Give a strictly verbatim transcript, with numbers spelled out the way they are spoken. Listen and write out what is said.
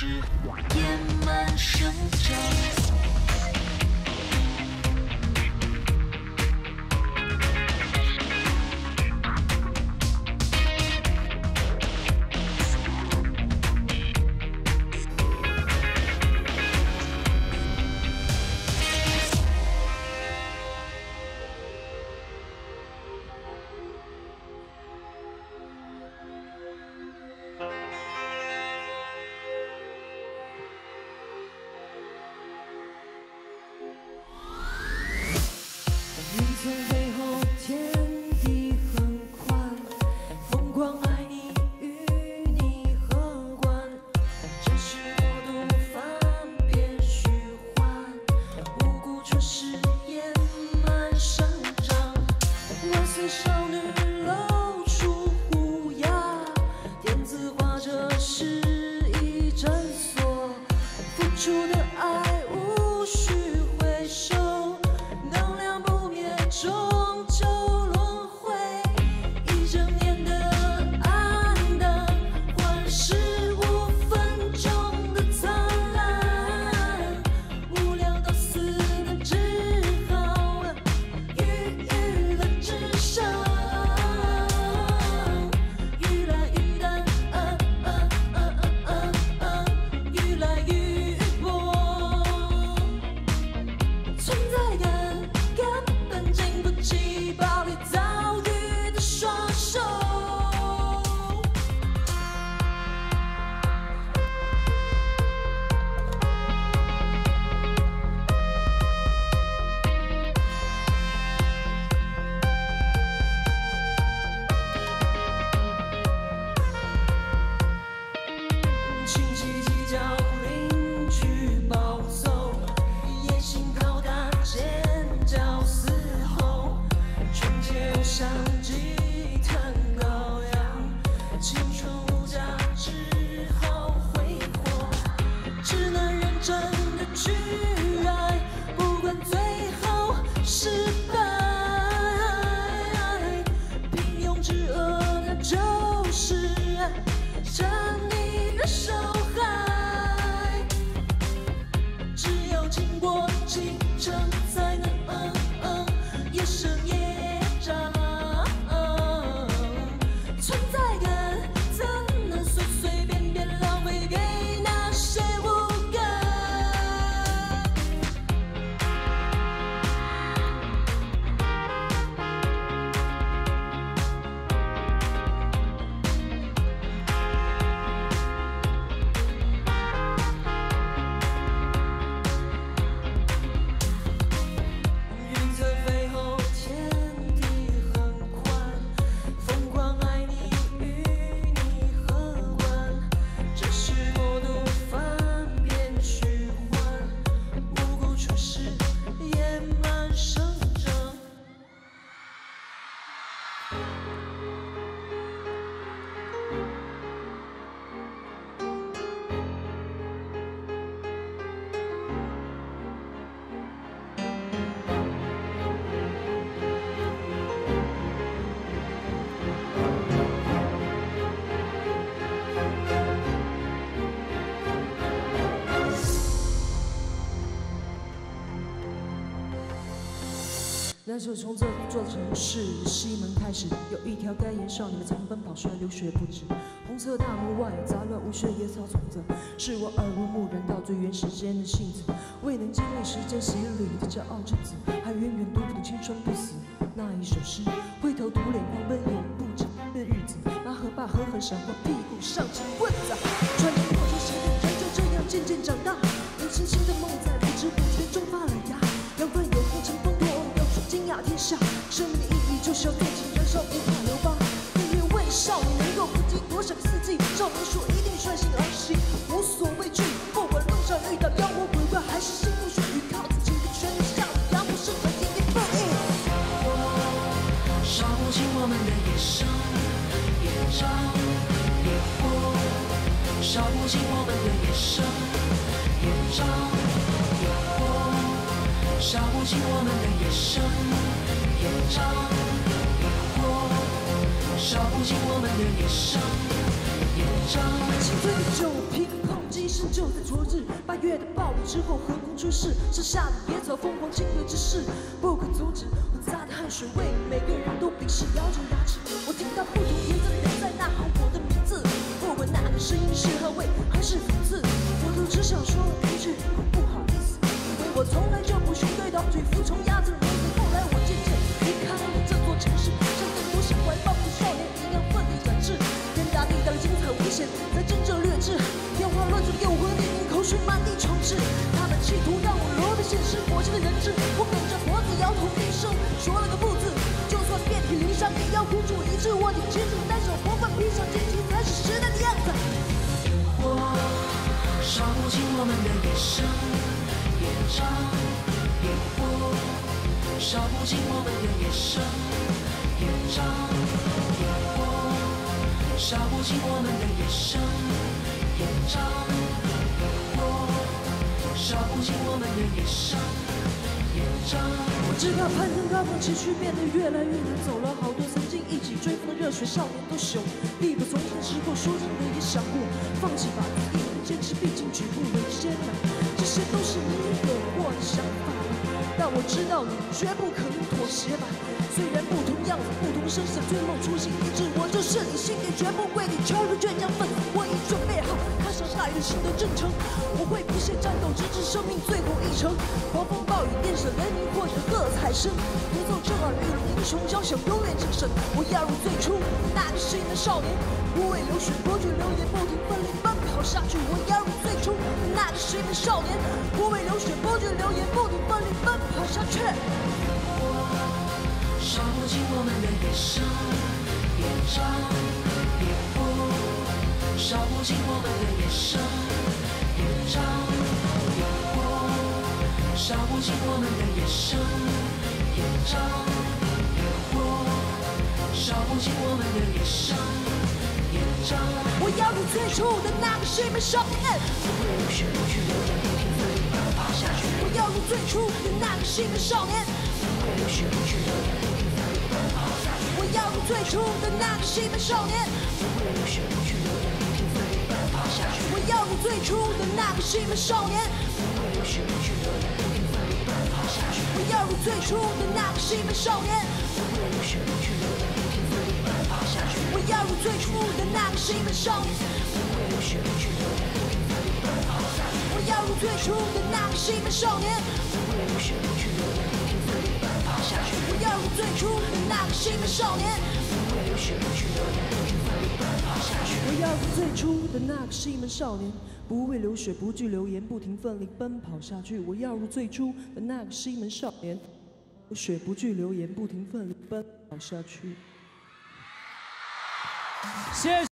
是野蛮生长。 从背后，天地很宽，疯狂爱你与你何关？真实过度反变虚幻，无辜却是野蛮生长。万岁少女露出虎牙，天子画着诗意诊所，付出的爱无需回收。 终究轮回，一整年的黯淡，换十五分钟的灿烂。无聊到死的只好郁郁的纸上，愈来愈淡，愈来愈薄，存在感。 经不起暴力遭遇的双手。亲戚计较，邻居暴走，野心高大，尖叫嘶吼。 像鸡蛋羔羊，青春无价，只好挥霍，只能认真的去爱，不管最后失败。平庸之恶，那就是爱，占你的手海。只有经过竞争，才能嗯嗯野生野长。 存在感怎能随随便便浪费给那些无感？云层飞后，天地很宽，疯狂爱。 那时候从这座城市的西门开始，有一条该眼少女的常奔跑，虽然流血不止。红色大门外杂乱无序的野草丛着，是我耳濡目染到最原始间的性子。未能经历时间洗礼的骄傲之子，还远远读不懂青春不死那一首诗。灰头土脸狂奔永不止的日子，把河坝狠狠闪过屁股上起棍子。穿越过这时代，人就这样渐渐长大，有星星的梦在不知不觉中发了芽。扬帆有风乘风破。 惊讶天下，生命的意义就是要尽情燃烧，不怕留疤。命运为少女能够不计多少个四季，少年说一定率性而行，无所畏惧。不管路上遇到妖魔鬼怪，还是腥风血雨，靠自己的全力向阳，不是和天地不应。 烧不尽我们的野生野张野火，烧不尽我们的野生野张野火。 烧不尽我们的野生野张野火， 烧不尽我们的野生野张。 青春的酒瓶碰击声就在昨日，八月的暴雨之后横空出世，盛夏的野草疯狂侵略之势不可阻止，混杂的汗水为每个人都鄙视，咬着牙齿，我听到不同颜色的人在呐喊我的名字，不管那个声音是捍卫还是讽刺，我都只想说一句不好意思，因为我从来就不是对倒追服从压着脖子。后来我渐渐离开了这座城市，像更多像怀抱的少年一样奋力展翅，天大地大的精彩危险在真正略知，天花乱坠诱惑令你口水满地充斥，他们企图让我落得现实国家的人质，我扁着脖子摇头一声说了个不字，就算遍体鳞伤也要孤注一掷，握紧旗帜单手活换披上荆棘才是时代的样子。 我烧不尽我们的野生野张野火，烧不尽我们的野生野张野火，烧不尽我们的野生野张野火，烧不尽我们的野生野张。 我知道攀登高峰崎岖变得越来越难走了，好多曾经一起追风的热血少年都朽，力不从心时候说真的也想过放弃吧，一人坚持毕竟举步维艰难，这些都是你有过的想法，但我知道你绝不可能妥协吧。虽然不同样子不同声响，追梦初心一致，我就是你，信念绝不为你敲入倔强奋，我已准备好踏上下一个新的征程，我会不懈战斗直至生命最后一程，狂风暴雨电闪雷鸣或者喝彩声，独奏震耳欲聋英雄交响永远精神，我要入最初那个失意的少年，不畏流血不惧流言，不停奋力奔跑下去，我要入最初那个失意的少年，不畏流血不惧流言，不停奋力奔跑下去。 烧不尽我们的野生野张野火，烧不尽我们的野生野张野火，烧不尽我们的野生野张野火，烧不尽我们的野生野张。 我要入最初的那个失意的少年， 不畏流血不惧流言，不停奋力奔跑下去。 我要入最初的那个失意的少年， 不畏流血不惧流言，不停奋力奔跑下去。 我要入最初的那个失意的少年， 不畏流血不惧流言，不停奋力奔跑下去。 我要入最初的那个失意的少年， 不畏流血不惧流言，不停奋力奔跑下去。 我要入最初的那个失意的少年， 不畏流血不惧流言，不停奋力奔跑下去。 我要入最初的那个失意的少年， 不畏流血不惧流言，不停奋力奔跑下去。 我要入最初的那个失意的少年， 不畏流血不惧流言，不停奋力奔跑下去。 我要入最初的那个失意的少年， 不畏流血不惧流言，不停奋力奔跑下去。 我要入最初的那个失意的少年，不畏流血不惧流言，不停奋力奔跑下去。我要入最初的那个失意的少年，流血不惧流言，不停奋力奔跑下去。 谢谢。